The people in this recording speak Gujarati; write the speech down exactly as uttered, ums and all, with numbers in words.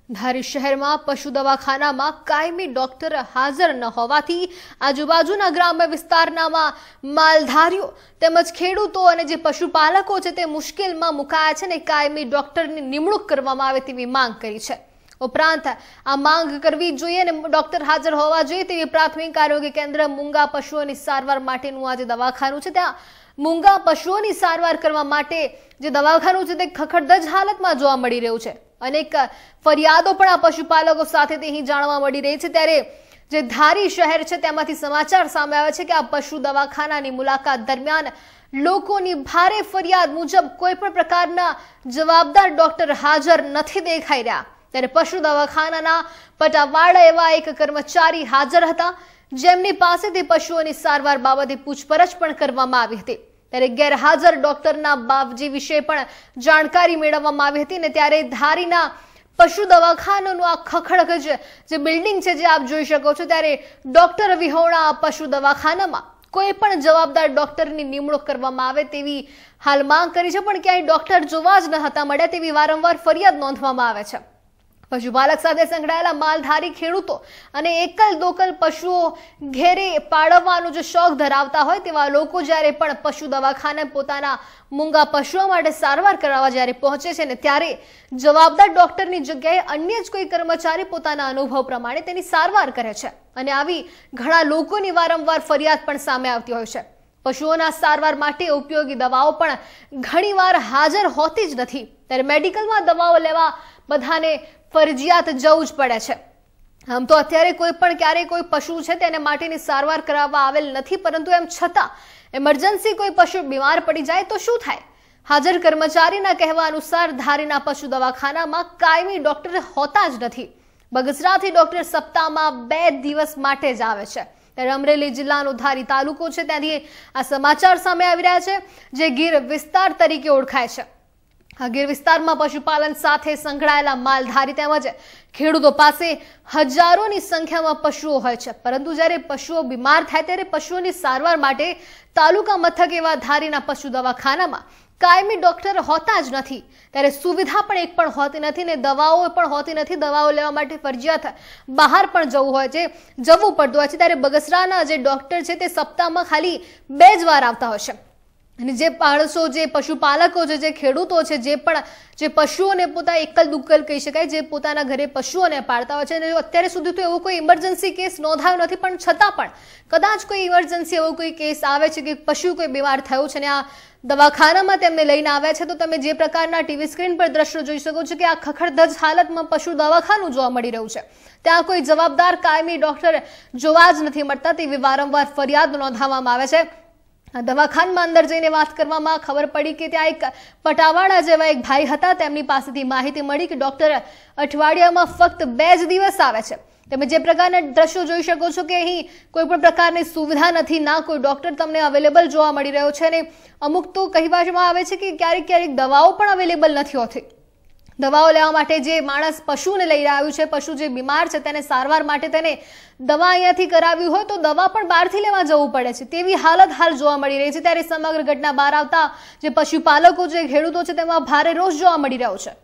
ધારી શહેરમાં પશુ દવાખાનામાં કાયમી ડોક્ટર હાજર ન હોવાથી આજુબાજુના ગ્રામ્ય વિસ્તારના માલધારીઓ તેમજ ખેડૂતો અને જે પશુપાલકો છે તે મુશ્કેલમાં મુકાયા છે ને કાયમી ડોક્ટરની નિમણૂક કરવામાં આવે તેવી માંગ કરી છે। ઉપરાંત આ માંગ કરવી જોઈએ અને ડોક્ટર હાજર હોવા જોઈએ તેવી પ્રાથમિક આરોગ્ય કેન્દ્ર મૂંગા પશુઓની સારવાર માટેનું આ જે દવાખાનું છે ત્યાં મૂંગા પશુઓની સારવાર કરવા માટે જે દવાખાનું છે તે ખખડધજ હાલતમાં જોવા મળી રહ્યું છે। અનેક ફરિયાદો પણ આ પશુપાલકો સાથે અહીં જાણવા મળી રહી છે। ત્યારે જે ધારી શહેર છે તેમાંથી સમાચાર સામે આવે છે કે આ પશુ દવાખાનાની મુલાકાત દરમિયાન લોકોની ભારે ફરિયાદ મુજબ કોઈ પણ પ્રકારના જવાબદાર ડોક્ટર હાજર નથી દેખાઈ રહ્યા। ત્યારે પશુ દવાખાનાના પટાવાળા એવા એક કર્મચારી હાજર હતા જેમની પાસેથી પશુઓની સારવાર બાબતે પૂછપરછ પણ કરવામાં આવી હતી। ત્યારે ગેરહાજર ડોક્ટરના બાવજી વિશે પણ જાણકારી મેળવવામાં આવી હતી ને ત્યારે ધારીના પશુ દવાખાનાનું આ ખખડધજ જે બિલ્ડિંગ છે જે આપ જોઈ શકો છો ત્યારે ડોક્ટર વિહોણા પશુ દવાખાનામાં કોઈ પણ જવાબદાર ડોક્ટરની નિમણૂક કરવામાં આવે તેવી હાલ માંગ કરી છે પણ ક્યાંય ડોક્ટર જોવા જ ન હતા મળ્યા તેવી વારંવાર ફરિયાદ નોંધવામાં આવે છે। પશુપાલક સાથે સંકળાયેલા માલધારી ખેડૂતો અને એકલ દોકલ પશુઓ ઘેરે પાળવવાનો જે શોખ ધરાવતા હોય તેવા લોકો જ્યારે પણ પશુ દવાખાને પોતાના મૂંગા પશુઓ માટે સારવાર કરાવવા જ્યારે પહોંચે છે ને ત્યારે જવાબદાર ડોક્ટરની જગ્યાએ અન્ય જ કોઈ કર્મચારી પોતાના અનુભવ પ્રમાણે તેની સારવાર કરે છે અને આવી ઘણા લોકોની વારંવાર ફરિયાદ પણ સામે આવતી હોય છે। પશુઓના સારવાર માટે ઉપયોગી દવાઓ પણ ઘણીવાર હાજર હોતી જ નથી ત્યારે મેડિકલમાં દવાઓ લેવા બધાને ફરજિયાત જવું જ પડે છે। આમ તો અત્યારે કોઈ પણ ક્યારેય કોઈ પશુ છે તેને માટેની સારવાર કરાવવા આવેલ નથી પરંતુ એમ છતાં ઇમરજન્સી કોઈ પશુ બીમાર પડી જાય તો શું થાય? હાજર કર્મચારીના કહેવા અનુસાર ધારીના પશુ દવાખાનામાં કાયમી ડોક્ટર હોતા જ નથી। બગસરાથી ડોક્ટર સપ્તાહમાં બે દિવસ માટે જ આવે છે। ત્યારે અમરેલી જિલ્લાનો ધારી તાલુકો છે ત્યાંથી આ સમાચાર સામે આવી રહ્યા છે જે ગીર વિસ્તાર તરીકે ઓળખાય છે। આ ગીર વિસ્તારમાં પશુપાલન સાથે સંકળાયેલા માલધારી તેમજ ખેડૂતો પાસે હજારોની સંખ્યામાં પશુઓ હોય છે પરંતુ જ્યારે પશુઓ બીમાર થાય ત્યારે પશુઓની સારવાર માટે તાલુકા મથક એવા ધારીના પશુ દવાખાનામાં કાયમી ડોક્ટર હોતા જ નથી। ત્યારે સુવિધા પણ એક પણ હોતી નથી ને દવાઓ પણ હોતી નથી। દવાઓ લેવા માટે ફરજિયાત બહાર પણ જવું હોય છે જવું પડતું હોય છે। ત્યારે બગસરાના જે ડોક્ટર છે તે સપ્તાહમાં ખાલી બે જ વાર આવતા હોય છે અને જે માણસો જે પશુપાલકો છે જે ખેડૂતો છે જે પણ જે પશુઓને પોતા એકલ દુક્કલ કહી શકાય જે પોતાના ઘરે પશુઓને પાળતા હોય છે અને અત્યારે સુધી તો એવો કોઈ ઇમરજન્સી કેસ નોંધાયો નથી પણ છતાં પણ કદાચ કોઈ ઇમરજન્સી એવો કોઈ કેસ આવે છે કે પશુ કોઈ બીમાર થયું છે અને આ દવાખાનામાં તેમને લઈને આવ્યા છે તો તમે જે પ્રકારના ટીવી સ્ક્રીન પર દ્રશ્યો જોઈ શકો છો કે આ ખખડધજ હાલતમાં પશુ દવાખાનું જોવા મળી રહ્યું છે। ત્યાં કોઈ જવાબદાર કાયમી ડોક્ટર જોવા જ નથી મળતા તેવી વારંવાર ફરિયાદ નોંધાવવામાં આવે છે। દવાખાનામાં અંદર જઈને વાત કરવામાં ખબર પડી કે ત્યાં એક પટાવાળા જેવા એક ભાઈ હતા તેમની પાસેથી માહિતી મળી કે ડોક્ટર અઠવાડિયામાં ફક્ત બે જ દિવસ આવે છે। તમે જે પ્રકારના દ્રશ્યો જોઈ શકો છો કે અહીં કોઈ પણ પ્રકારની સુવિધા નથી ના કોઈ ડોક્ટર તમને અવેલેબલ જોવા મળી રહ્યો છે અને અમુક તો કહેવામાં આવે છે કે ક્યારેક ક્યારેક દવાઓ પણ અવેલેબલ નથી હોતી। દવાઓ લેવા માટે જે માણસ પશુને લઈ આવ્યું છે પશુ જે બીમાર છે તેને સારવાર માટે તેને દવા અહીંયાથી કરાવી હોય તો દવા પણ બહારથી લેવા જવું પડે છે તેવી હાલત હાલ જોવા મળી રહી છે। ત્યારે સમગ્ર ઘટના બહાર આવતા જે પશુપાલકો જે ખેડૂતો છે તેમાં ભારે રોષ જોવા મળી રહ્યો છે।